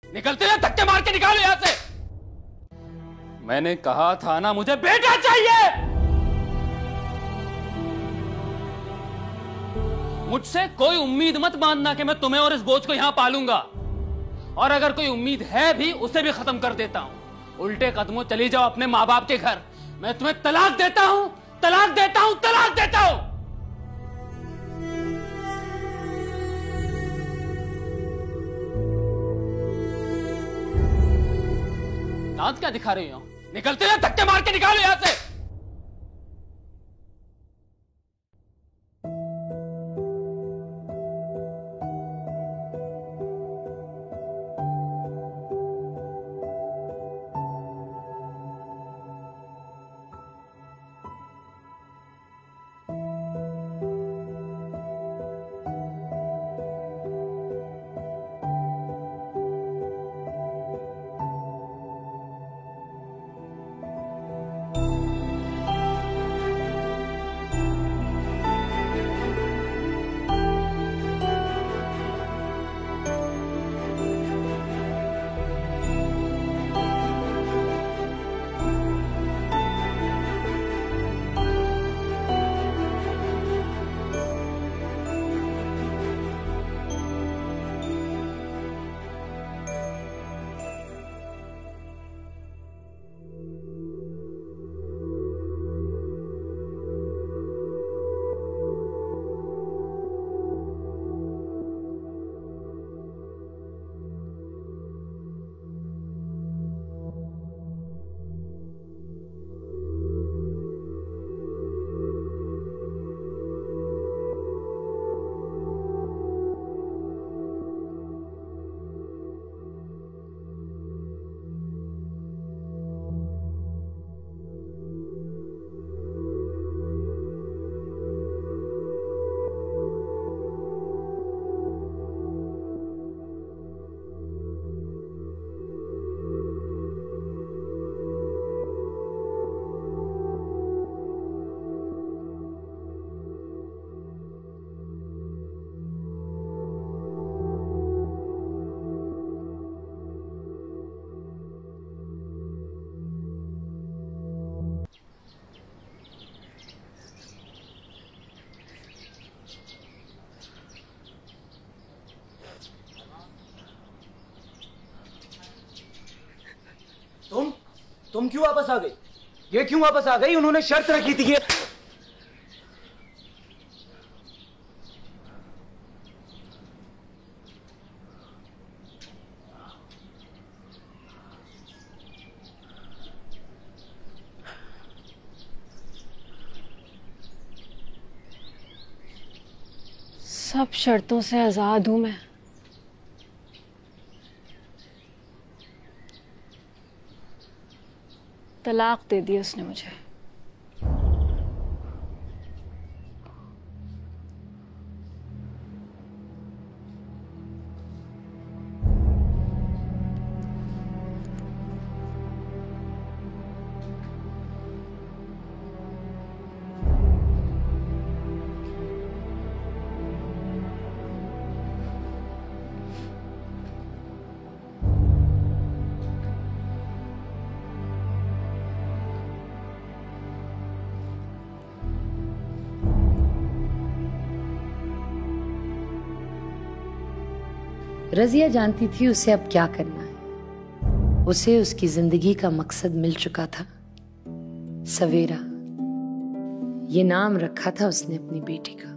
निकलते हैं, धक्के मार के निकालो यहां से। मैंने कहा था ना मुझे बेटा चाहिए। मुझसे कोई उम्मीद मत मानना कि मैं तुम्हें और इस बोझ को यहां पालूंगा, और अगर कोई उम्मीद है भी उसे भी खत्म कर देता हूं। उल्टे कदमों चली जाओ अपने मां बाप के घर। मैं तुम्हें तलाक देता हूं, तलाक देता हूं, तलाक देता हूं। दांत क्या दिखा रही हो? निकलते हैं, धक्के मार के निकालो यहां से। तुम क्यों वापस आ गई? ये क्यों वापस आ गई? उन्होंने शर्त रखी थी। ये सब शर्तों से आजाद हूं मैं। तलाक दे दी उसने मुझे। रजिया जानती थी उसे अब क्या करना है। उसे उसकी जिंदगी का मकसद मिल चुका था, सवेरा। ये नाम रखा था उसने अपनी बेटी का।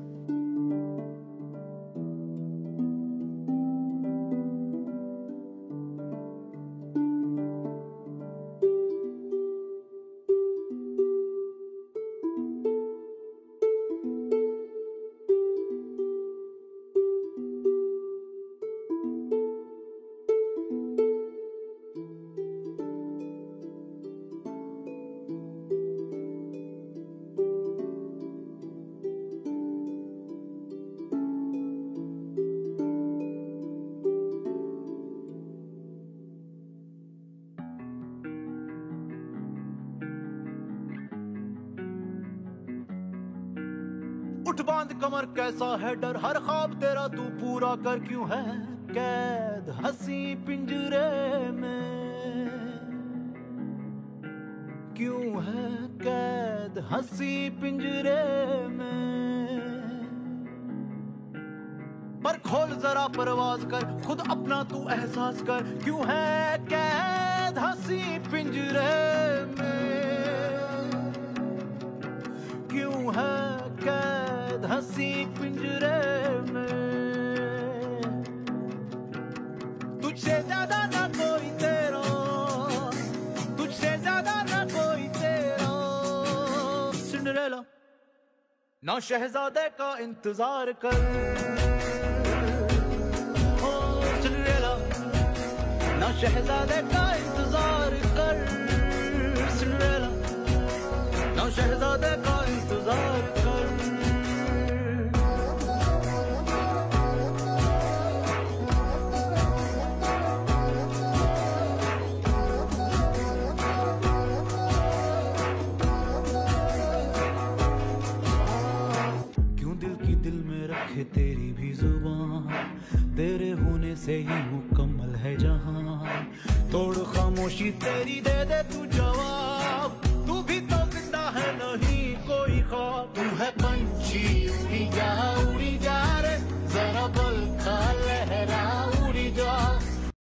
उठ बांध कमर कैसा है डर, हर ख्वाब तेरा तू पूरा कर क्यों है कैद। कैद हंसी पिंजरे में, क्यों है कैद हंसी पिंजरे में। पर खोल जरा परवाज कर, खुद अपना तू एहसास कर, क्यों है कैद हंसी पिंजरे में, क्यों है कैद हंसी पिंजरे में। तुझसे ज्यादा ना कोई तेरा, तुझसे ज्यादा ना कोई तेरा। सिंड्रेला ना शहजादे का इंतजार कर, ओ सिंड्रेला ना शहजादे का इंतजार कर। सिंड्रेला ना शहजादे का इंतजार कर। क्यों दिल की दिल में रखे तेरी भी जुबान, तेरे होने से ही मुकम्मल है जहां। तोड़ खामोशी तेरी, दे दे तू जवाब, तू भी तो जिंदा है नहीं कोई ख्वाब। तू है पंछी